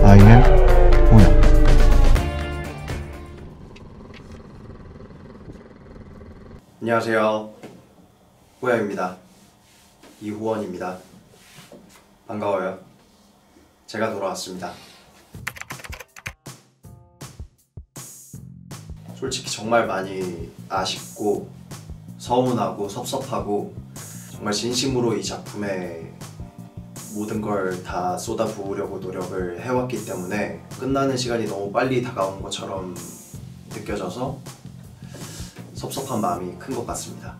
I am 호영. 안녕하세요. 호영입니다. 이호원입니다. 반가워요. 제가 돌아왔습니다. 솔직히 정말 많이 아쉽고 서운하고 섭섭하고 정말 진심으로 이 작품에 모든 걸 다 쏟아부으려고 노력을 해왔기 때문에 끝나는 시간이 너무 빨리 다가온 것처럼 느껴져서 섭섭한 마음이 큰 것 같습니다.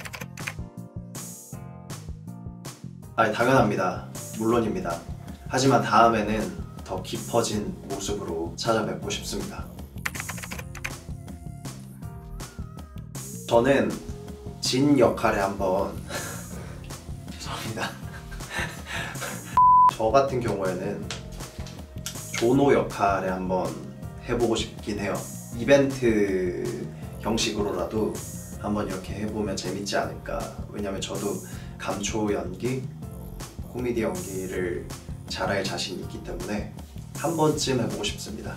당연합니다. 물론입니다. 하지만 다음에는 더 깊어진 모습으로 찾아뵙고 싶습니다. 저는 진 역할에 한번 죄송합니다. 저 같은 경우에는 조노 역할에 한번 해보고 싶긴 해요. 이벤트 형식으로라도 한번 이렇게 해보면 재밌지 않을까. 왜냐면 저도 감초 연기, 코미디 연기를 잘할 자신이 있기 때문에 한 번쯤 해보고 싶습니다.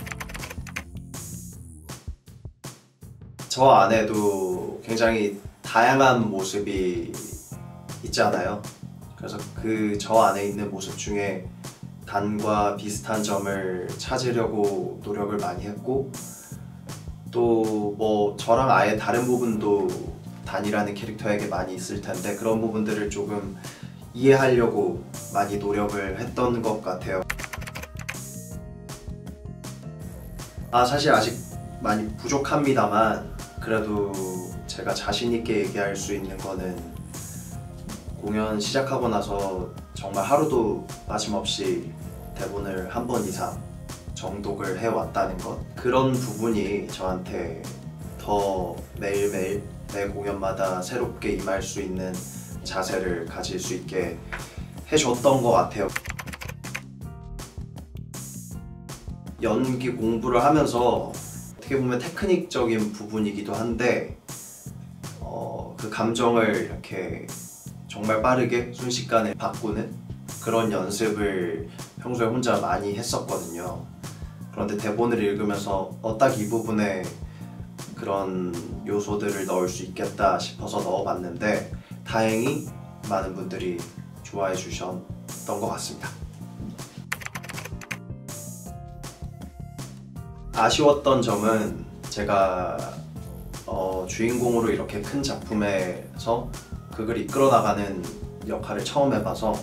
저 안에도 굉장히 다양한 모습이 있잖아요. 그래서 그 저 안에 있는 모습 중에 단과 비슷한 점을 찾으려고 노력을 많이 했고, 또 뭐 저랑 아예 다른 부분도 단이라는 캐릭터에게 많이 있을 텐데 그런 부분들을 조금 이해하려고 많이 노력을 했던 것 같아요. 사실 아직 많이 부족합니다만 그래도 제가 자신 있게 얘기할 수 있는 거는 공연 시작하고 나서 정말 하루도 빠짐없이 대본을 한 번 이상 정독을 해왔다는 것, 그런 부분이 저한테 더 매일매일 매 공연마다 새롭게 임할 수 있는 자세를 가질 수 있게 해줬던 것 같아요. 연기 공부를 하면서 어떻게 보면 테크닉적인 부분이기도 한데 그 감정을 이렇게 정말 빠르게 순식간에 바꾸는 그런 연습을 평소에 혼자 많이 했었거든요. 그런데 대본을 읽으면서 딱 이 부분에 그런 요소들을 넣을 수 있겠다 싶어서 넣어봤는데 다행히 많은 분들이 좋아해 주셨던 것 같습니다. 아쉬웠던 점은 제가 주인공으로 이렇게 큰 작품에서 그걸 이끌어 나가는 역할을 처음 해봐서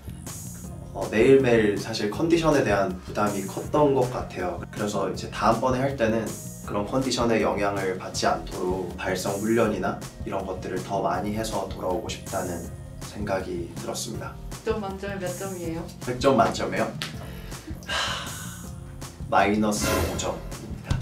매일매일 사실 컨디션에 대한 부담이 컸던 것 같아요. 그래서 이제 다음번에 할 때는 그런 컨디션에 영향을 받지 않도록 발성 훈련이나 이런 것들을 더 많이 해서 돌아오고 싶다는 생각이 들었습니다. 100점 만점에 몇 점이에요? 100점 만점에요? 마이너스 5점입니다.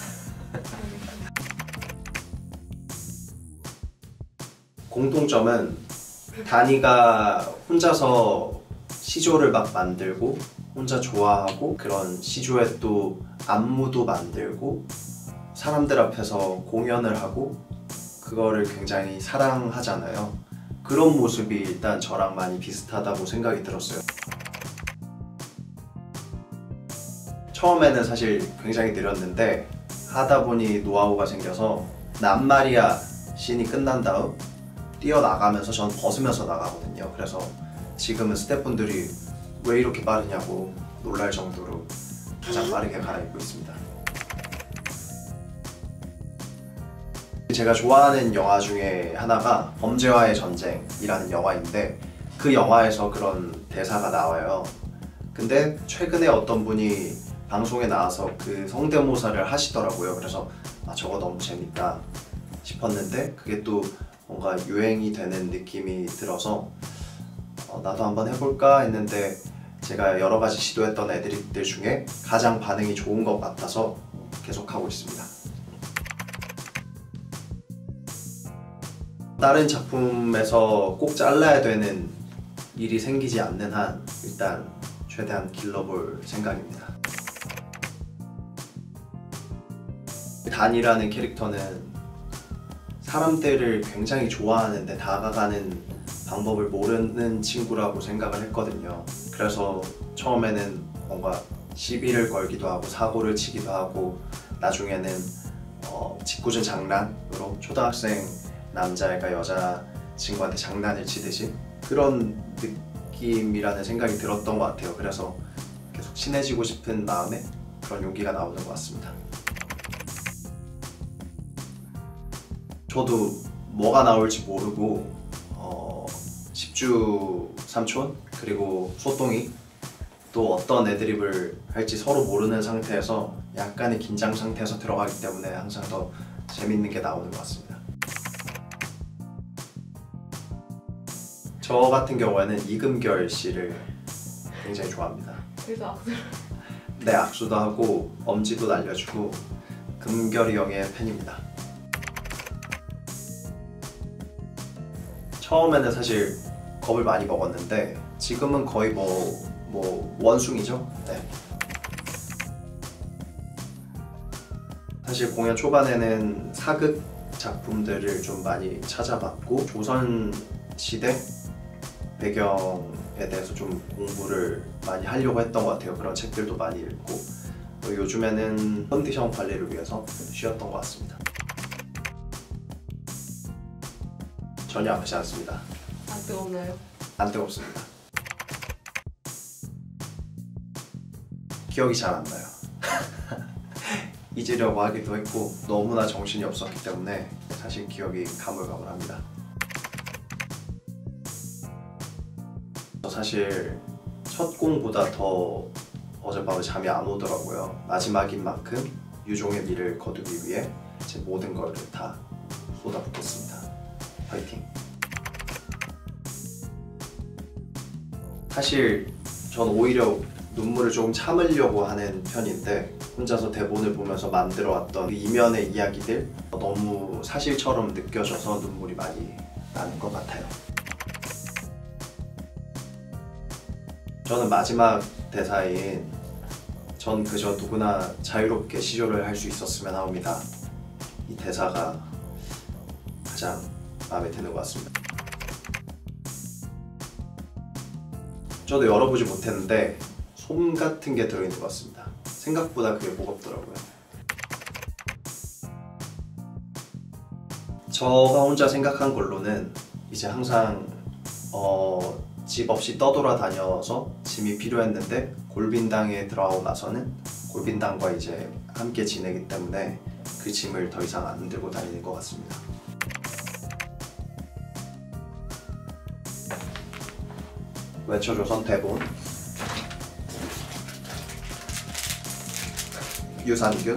공통점은 다니가 혼자서 시조를 막 만들고 혼자 좋아하고 그런 시조에 또 안무도 만들고 사람들 앞에서 공연을 하고 그거를 굉장히 사랑하잖아요. 그런 모습이 일단 저랑 많이 비슷하다고 생각이 들었어요. 처음에는 사실 굉장히 느렸는데 하다 보니 노하우가 생겨서 남마리아 씬이 끝난 다음 뛰어나가면서 전 벗으면서 나가거든요. 그래서 지금은 스태프분들이 왜 이렇게 빠르냐고 놀랄 정도로 가장 빠르게 갈아입고 있습니다. 제가 좋아하는 영화 중에 하나가 범죄와의 전쟁이라는 영화인데 그 영화에서 그런 대사가 나와요. 근데 최근에 어떤 분이 방송에 나와서 그 성대모사를 하시더라고요. 그래서 저거 너무 재밌다 싶었는데 그게 또 뭔가 유행이 되는 느낌이 들어서 나도 한번 해볼까 했는데 제가 여러 가지 시도했던 애드립들 중에 가장 반응이 좋은 것 같아서 계속하고 있습니다. 다른 작품에서 꼭 잘라야 되는 일이 생기지 않는 한 일단 최대한 길러볼 생각입니다. 단이라는 캐릭터는 사람들을 굉장히 좋아하는데 다가가는 방법을 모르는 친구라고 생각을 했거든요. 그래서 처음에는 뭔가 시비를 걸기도 하고 사고를 치기도 하고 나중에는 짓궂은 장난으로 초등학생 남자애가 여자 친구한테 장난을 치듯이 그런 느낌이라는 생각이 들었던 것 같아요. 그래서 계속 친해지고 싶은 마음에 그런 용기가 나오는 것 같습니다. 저도 뭐가 나올지 모르고 10주 삼촌 그리고 소똥이 또 어떤 애드립을 할지 서로 모르는 상태에서 약간의 긴장 상태에서 들어가기 때문에 항상 더 재밌는 게 나오는 것 같습니다. 저 같은 경우에는 이금결 씨를 굉장히 좋아합니다. 그래서 악수를. 네, 악수도 하고 엄지도 날려주고 금결이 형의 팬입니다. 처음에는 사실 겁을 많이 먹었는데 지금은 거의 뭐 원숭이죠. 네. 사실 공연 초반에는 사극 작품들을 좀 많이 찾아봤고 조선시대 배경에 대해서 좀 공부를 많이 하려고 했던 것 같아요. 그런 책들도 많이 읽고 요즘에는 컨디션 관리를 위해서 쉬었던 것 같습니다. 전혀 아프지 않습니다. 안 뜨겁나요? 안 뜨겁습니다. 기억이 잘 안 나요. 잊으려고 하기도 했고 너무나 정신이 없었기 때문에 사실 기억이 가물가물합니다. 사실 첫 공보다 더 어젯밤에 잠이 안 오더라고요. 마지막인 만큼 유종의 미를 거두기 위해 제 모든 걸 다 쏟아붓겠습니다. 화이팅! 사실 전 오히려 눈물을 조금 참으려고 하는 편인데 혼자서 대본을 보면서 만들어왔던 그 이면의 이야기들 너무 사실처럼 느껴져서 눈물이 많이 나는 것 같아요. 저는 마지막 대사인 전 그저 누구나 자유롭게 시조를 할 수 있었으면 합니다. 이 대사가 가장 마음에 드는 것 같습니다. 저도 열어보지 못했는데 솜 같은 게 들어있는 것 같습니다. 생각보다 그게 무겁더라고요. 저가 혼자 생각한 걸로는 이제 항상 집 없이 떠돌아다녀서 짐이 필요했는데 골빈당에 들어가고 나서는 골빈당과 이제 함께 지내기 때문에 그 짐을 더 이상 안 들고 다니는 것 같습니다. 외쳐조선 대본 유산균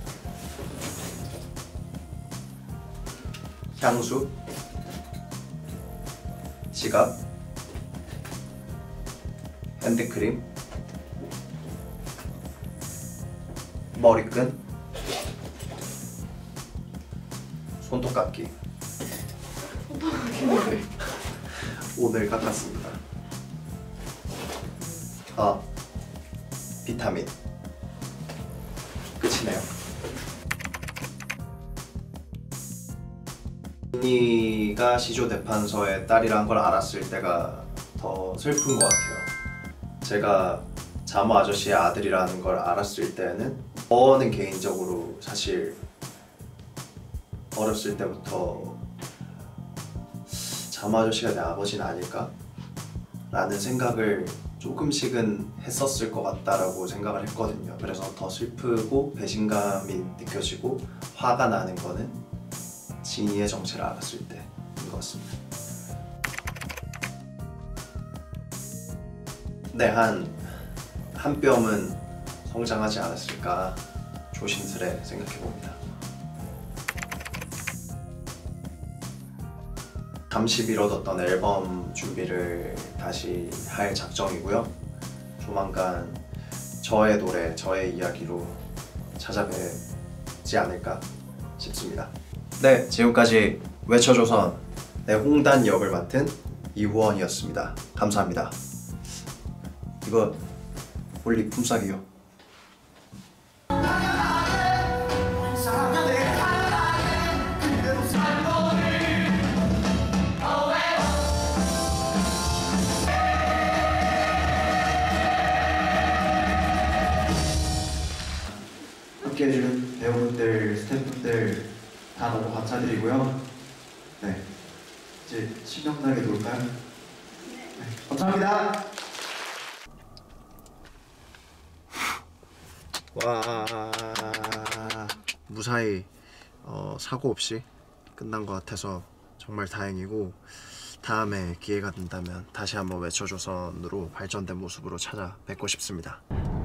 향수 지갑 핸드크림 머리끈 손톱깎이 오늘 깎았습니다. 비타민 끝이네요. 민니가 시조대판서의 딸이란 걸 알았을 때가 더 슬픈 것 같아요. 제가 자모 아저씨의 아들이라는 걸 알았을 때는 저는 개인적으로 사실 어렸을 때부터 자모 아저씨가 내 아버지는 아닐까? 라는 생각을 조금씩은 했었을 것 같다라고 생각을 했거든요. 그래서 더 슬프고 배신감이 느껴지고 화가 나는 거는 진이의 정체를 알았을 때인 것 같습니다. 네, 한 뼘은 성장하지 않았을까 조심스레 생각해봅니다. 잠시 미뤄뒀던 앨범 준비를 다시 할 작정이고요. 조만간 저의 노래, 저의 이야기로 찾아뵙지 않을까 싶습니다. 네, 지금까지 외쳐조선 홍단 역을 맡은 이후원이었습니다. 감사합니다. 이거 올리 품삯이요. 멋있게 해준 배우분들, 스태프분들 다 너무 감사드리고요. 네, 이제 신명나게 놀까요? 네, 감사합니다. 와, 무사히 사고 없이 끝난 것 같아서 정말 다행이고, 다음에 기회가 된다면 다시 한번 외쳐조선으로 발전된 모습으로 찾아뵙고 싶습니다.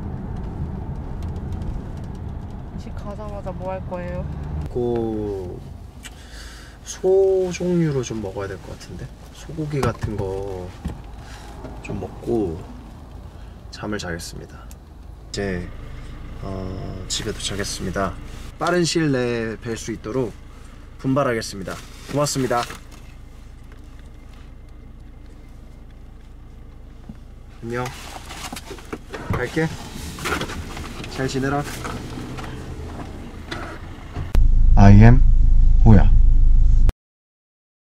집 가자마자 뭐 할 거예요? 소 종류로 좀 먹어야 될 것 같은데, 소고기 같은 거 좀 먹고 잠을 자겠습니다. 이제 집에 도착했습니다. 빠른 시일 내에 뵐 수 있도록 분발하겠습니다. 고맙습니다. 안녕. 갈게. 잘 지내라. I am